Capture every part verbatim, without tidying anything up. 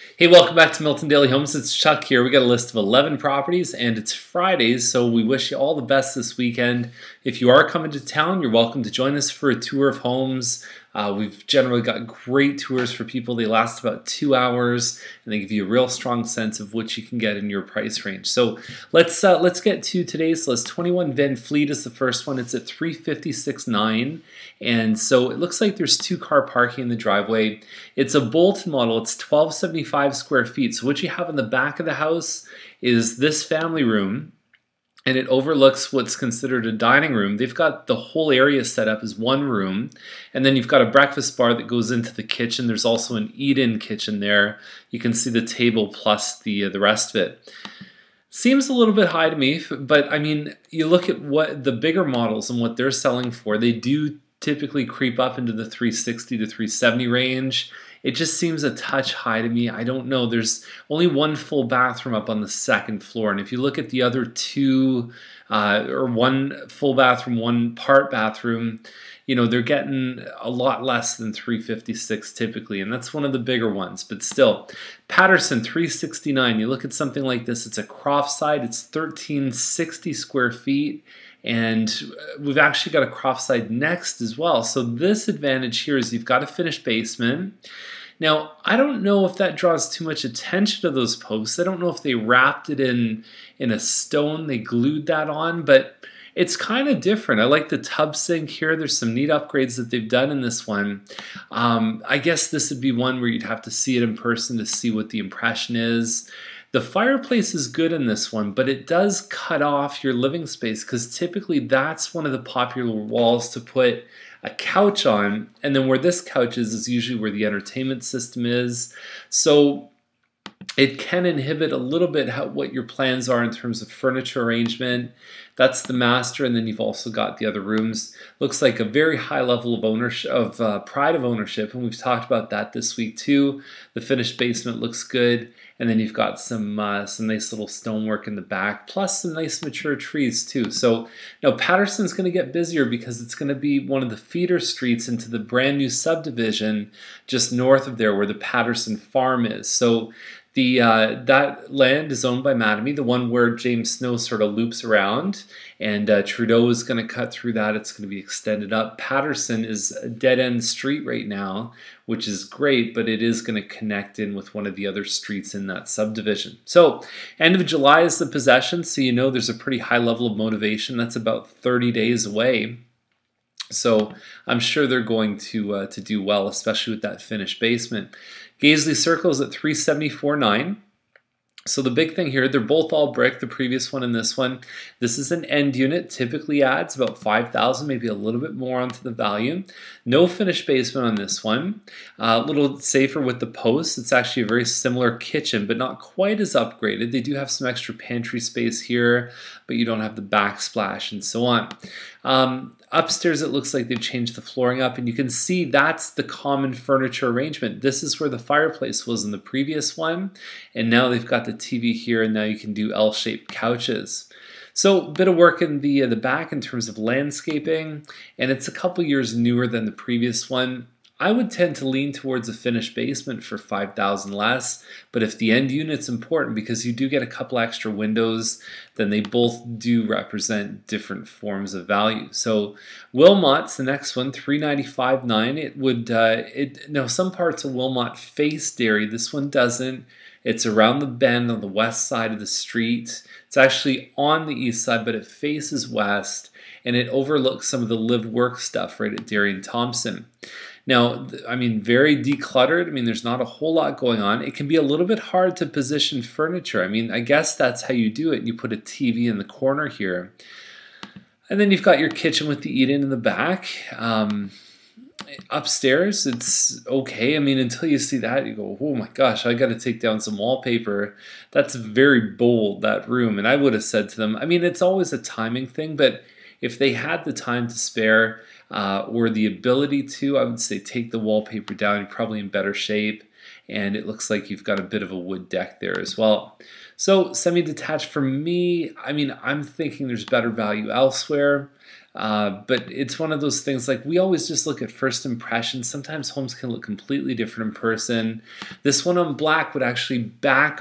Hey, welcome back to Milton Daily Homes. It's Chuck here. We got a list of eleven properties and it's Fridays, so we wish you all the best this weekend. If you are coming to town, you're welcome to join us for a tour of homes. Uh, we've generally got great tours for people. They last about two hours and they give you a real strong sense of what you can get in your price range. So let's uh, let's get to today's list. twenty-one Van Fleet is the first one. It's at three fifty-six nine, and so it looks like there's two car parking in the driveway. It's a Bolton model. It's twelve seventy-five square feet. So what you have in the back of the house is this family room, and it overlooks what's considered a dining room. They've got the whole area set up as one room, and then you've got a breakfast bar that goes into the kitchen. There's also an eat-in kitchen there. You can see the table plus the uh, the rest of it. Seems a little bit high to me, but I mean, you look at what the bigger models and what they're selling for, they do typically creep up into the three sixty to three seventy range. It just seems a touch high to me. I don't know. There's only one full bathroom up on the second floor, and if you look at the other two, uh, or one full bathroom, one part bathroom, you know, they're getting a lot less than three fifty-six typically, and that's one of the bigger ones. But still, Patterson three sixty-nine. You look at something like this. It's a croft side. It's thirteen sixty square feet. And we've actually got a croft side next as well. So this advantage here is you've got a finished basement. Now, I don't know if that draws too much attention to those posts. I don't know if they wrapped it in, in a stone, they glued that on, but it's kind of different. I like the tub sink here. There's some neat upgrades that they've done in this one. Um, I guess this would be one where you'd have to see it in person to see what the impression is. The fireplace is good in this one, but it does cut off your living space because typically that's one of the popular walls to put a couch on, and then where this couch is is usually where the entertainment system is. So it can inhibit a little bit how, what your plans are in terms of furniture arrangement. That's the master, and then you've also got the other rooms. Looks like a very high level of ownership, of uh, pride of ownership, and we've talked about that this week too. The finished basement looks good, and then you've got some uh, some nice little stonework in the back, plus some nice mature trees too. So now Patterson's going to get busier because it's going to be one of the feeder streets into the brand new subdivision just north of there, where the Patterson farm is. So The uh, that land is owned by Mattamy, the one where James Snow sort of loops around, and uh, Trudeau is going to cut through that. It's going to be extended up. Patterson is a dead-end street right now, which is great, but it is going to connect in with one of the other streets in that subdivision. So end of July is the possession, so you know there's a pretty high level of motivation. That's about thirty days away. So I'm sure they're going to uh, to do well, especially with that finished basement. Gaisley Circle is at three seventy-four nine. So the big thing here, they're both all brick, the previous one and this one. This is an end unit, typically adds about five thousand, maybe a little bit more onto the value. No finished basement on this one. Uh, a little safer with the posts. It's actually a very similar kitchen, but not quite as upgraded. They do have some extra pantry space here, but you don't have the backsplash and so on. Um, upstairs, it looks like they've changed the flooring up, and you can see that's the common furniture arrangement. This is where the fireplace was in the previous one, and now they've got the T V here, and now you can do L-shaped couches. So a bit of work in the, uh, the back in terms of landscaping, and it's a couple years newer than the previous one. I would tend to lean towards a finished basement for five thousand less, but if the end unit's important because you do get a couple extra windows, then they both do represent different forms of value. So Wilmot's the next one, three ninety-five nine. It would, uh, it now some parts of Wilmot face dairy. This one doesn't. It's around the bend on the west side of the street. It's actually on the east side, but it faces west, and it overlooks some of the live-work stuff right at Dairy and Thompson. Now, I mean, very decluttered. I mean, there's not a whole lot going on. It can be a little bit hard to position furniture. I mean, I guess that's how you do it. You put a T V in the corner here. And then you've got your kitchen with the eat-in in the back. Um, upstairs, it's okay. I mean, until you see that, you go, oh my gosh, I got to take down some wallpaper. That's very bold, that room. And I would have said to them, I mean, it's always a timing thing, but if they had the time to spare, Uh, or the ability to, I would say take the wallpaper down. You're probably in better shape. and it looks like you've got a bit of a wood deck there as well. So semi-detached for me, I mean, I'm thinking there's better value elsewhere. Uh, but it's one of those things, like, we always just look at first impressions. Sometimes homes can look completely different in person. This one on black would actually back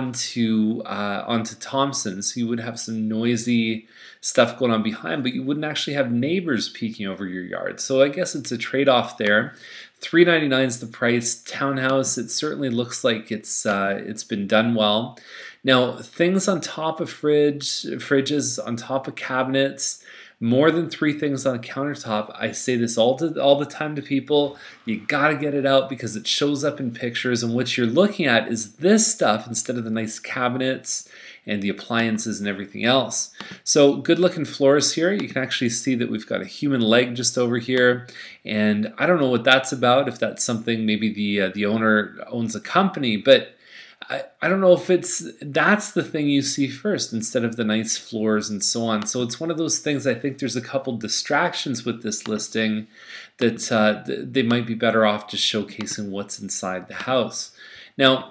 onto uh, onto Thompson, so you would have some noisy stuff going on behind, but you wouldn't actually have neighbors peeking over your yard. So I guess it's a trade-off there. three ninety-nine is the price. Townhouse, it certainly looks like it's uh, it's been done well. Now, things on top of fridge, fridges, on top of cabinets, more than three things on a countertop. I say this all to, all the time to people. You got to get it out because it shows up in pictures, and what you're looking at is this stuff instead of the nice cabinets and the appliances and everything else. So good looking floors here. You can actually see that we've got a human leg just over here, and I don't know what that's about, if that's something, maybe the uh, the owner owns a company, but I, I don't know if it's that's the thing you see first instead of the nice floors and so on. So it's one of those things. I think there's a couple distractions with this listing that uh, they might be better off just showcasing what's inside the house. Now,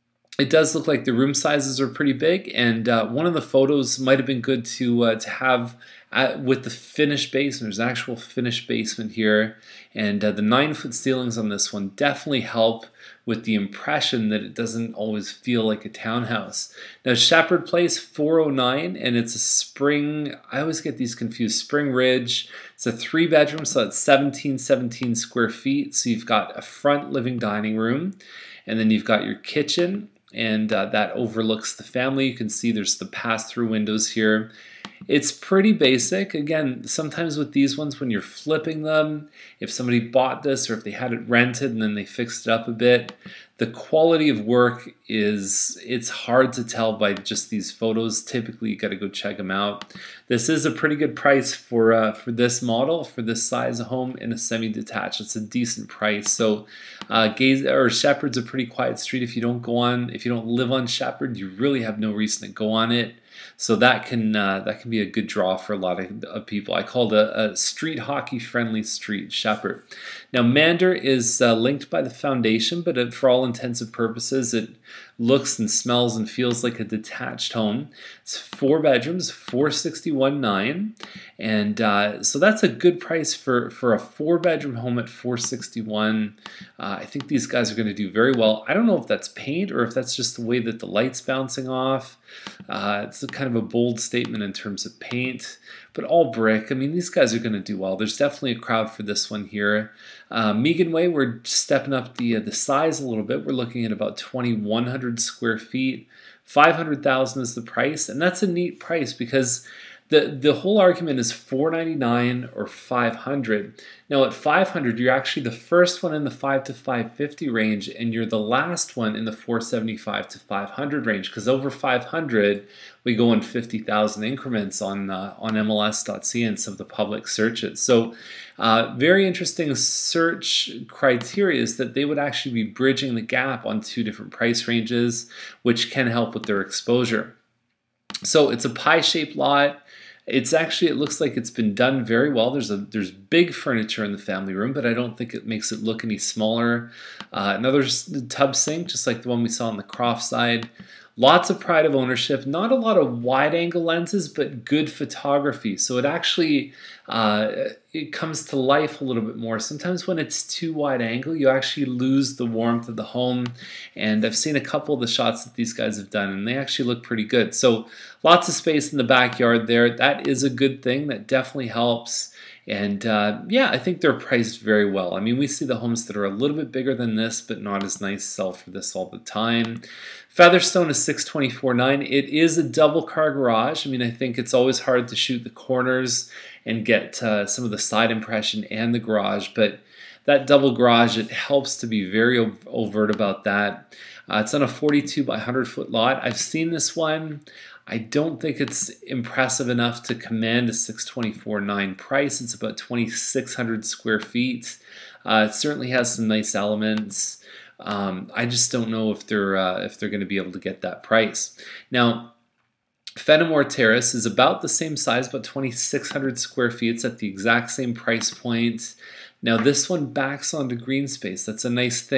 it does look like the room sizes are pretty big, and uh, one of the photos might have been good to uh, to have uh, with the finished basement. There's an actual finished basement here, and uh, the nine foot ceilings on this one definitely help with the impression that it doesn't always feel like a townhouse. Now, Shepherd Place, four oh nine, and it's a spring, I always get these confused, Spring Ridge. It's a three bedroom, so it's seventeen seventeen square feet. So you've got a front living dining room, and then you've got your kitchen, and uh, that overlooks the family. You can see there's the pass-through windows here. It's pretty basic. Again, sometimes with these ones, when you're flipping them, if somebody bought this or if they had it rented and then they fixed it up a bit, the quality of work is, it's hard to tell by just these photos. Typically, you got to go check them out. This is a pretty good price for uh, for this model, for this size of home in a semi-detached. It's a decent price. So, uh, Gaze or Shepherd's a pretty quiet street. If you don't go on, if you don't live on Shepherd, you really have no reason to go on it. So that can uh, that can be a good draw for a lot of, of people. I call it a, a street hockey friendly street, Shepherd. Now, Mander is uh, linked by the foundation, but it, for all intents and purposes, it looks and smells and feels like a detached home. It's four bedrooms, four sixty-one nine, and uh, so that's a good price for for a four bedroom home at four sixty-one. Uh, I think these guys are going to do very well. I don't know if that's paint or if that's just the way that the light's bouncing off. Uh, it's a kind of a bold statement in terms of paint, but all brick. I mean, these guys are going to do well. There's definitely a crowd for this one here. Uh, Megan Way, we're stepping up the uh, the size a little bit. We're looking at about twenty-one hundred square feet. five hundred thousand is the price, and that's a neat price because the the whole argument is four ninety-nine or five hundred. Now at five hundred, you're actually the first one in the five to five fifty range, and you're the last one in the four seventy-five to five hundred range. Because over five hundred, we go in fifty thousand increments on uh, on M L S dot C A and some of the public searches. So, uh, very interesting search criteria is that they would actually be bridging the gap on two different price ranges, which can help with their exposure. So it's a pie-shaped lot. It's actually, it looks like it's been done very well. There's a there's big furniture in the family room, but I don't think it makes it look any smaller. Uh, another tub sink, just like the one we saw on the Croft side. Lots of pride of ownership. Not a lot of wide-angle lenses, but good photography. So it actually uh, it comes to life a little bit more. Sometimes when it's too wide-angle, you actually lose the warmth of the home. And I've seen a couple of the shots that these guys have done, and they actually look pretty good. So lots of space in the backyard there. That is a good thing. That definitely helps. And uh, yeah, I think they're priced very well. I mean, we see the homes that are a little bit bigger than this, but not as nice, sell for this all the time. Featherstone is six twenty-four nine. It is a double car garage. I mean, I think it's always hard to shoot the corners and get uh, some of the side impression and the garage, but that double garage, it helps to be very overt about that. Uh, it's on a forty-two by one hundred foot lot. I've seen this one. I don't think it's impressive enough to command a six twenty-four nine price. It's about twenty-six hundred square feet. Uh, it certainly has some nice elements. Um, I just don't know if they're uh, if they're going to be able to get that price. Now, Fenimore Terrace is about the same size, about twenty-six hundred square feet. It's at the exact same price point. Now, this one backs onto green space. That's a nice thing.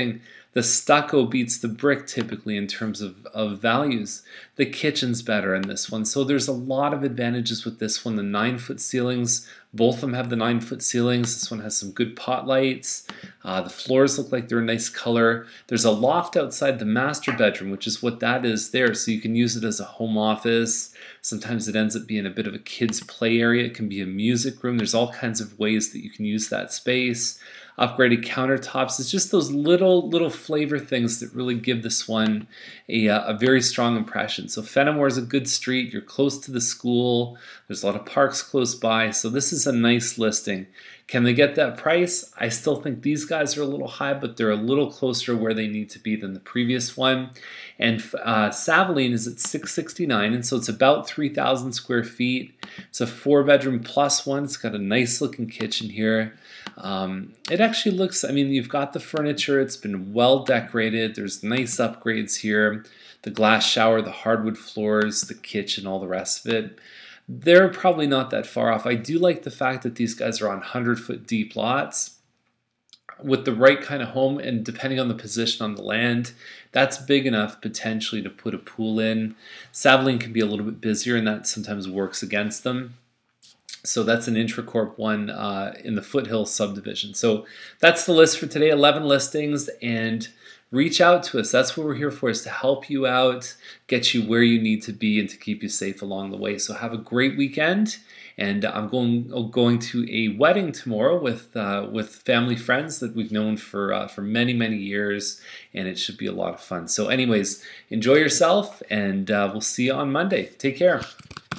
The stucco beats the brick typically in terms of, of values. The kitchen's better in this one. So there's a lot of advantages with this one. The nine foot ceilings, both of them have the nine foot ceilings. This one has some good pot lights. Uh, the floors look like they're a nice color. There's a loft outside the master bedroom, which is what that is there. So you can use it as a home office. Sometimes it ends up being a bit of a kid's play area. It can be a music room. There's all kinds of ways that you can use that space. Upgraded countertops. It's just those little little flavor things that really give this one a, a very strong impression. So Fenimore is a good street. You're close to the school. There's a lot of parks close by. So this is a nice listing. Can they get that price? I still think these guys are a little high, but they're a little closer where they need to be than the previous one. And uh, Savaline is at six sixty-nine, and so it's about three thousand square feet. It's a four bedroom plus one. It's got a nice looking kitchen here. Um, it actually looks, I mean, you've got the furniture. It's been well decorated. There's nice upgrades here. The glass shower, the hardwood floors, the kitchen, all the rest of it. They're probably not that far off. I do like the fact that these guys are on one hundred foot deep lots. With the right kind of home, and depending on the position on the land, that's big enough potentially to put a pool in. Savaline can be a little bit busier, and that sometimes works against them. So that's an Intracorp one uh, in the Foothill subdivision. So that's the list for today, eleven listings, and reach out to us. That's what we're here for, is to help you out, get you where you need to be, and to keep you safe along the way. So have a great weekend. And I'm going going to a wedding tomorrow with uh, with family friends that we've known for uh, for many many years, and it should be a lot of fun. So, anyways, enjoy yourself, and uh, we'll see you on Monday. Take care.